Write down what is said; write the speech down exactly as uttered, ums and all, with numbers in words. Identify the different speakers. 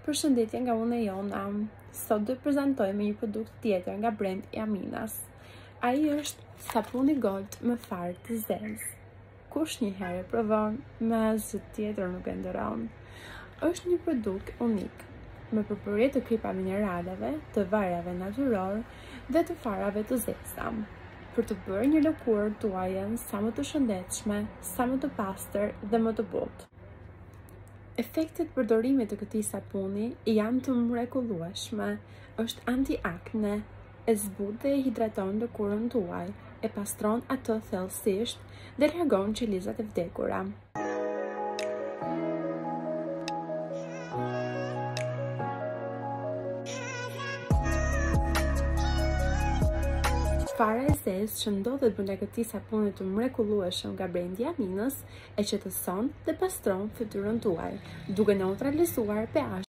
Speaker 1: Përshëndetje nga unë e Jona. Sot do të prezantoj me një produkt tjetër nga brand i Aminas. Ai është sapuni gold me farë të Zezë. Kush një herë e provon, me asgjë tjetër nuk e nderon. Është një produkt unik, me përpërje të kripa mineraleve, të varave natyror dhe të farave të zeza, për të bërë një lëkurë tuaje sa më të shëndetshme, sa më të pastër dhe më të butë. Efektet përdorimit të këtij sapuni janë të mrekullueshme. Është anti-akne, e zbut dhe e hidraton lëkurën tuaj, e pastron atë thellësisht dhe largon qelizat e vdekura. Fara e zezë që ndodhet brenda këtij sapuni të mrekullueshëm nga brendi i Aminës e qetëson dhe pastron fytyrën tuaj, duke neutralizuar pH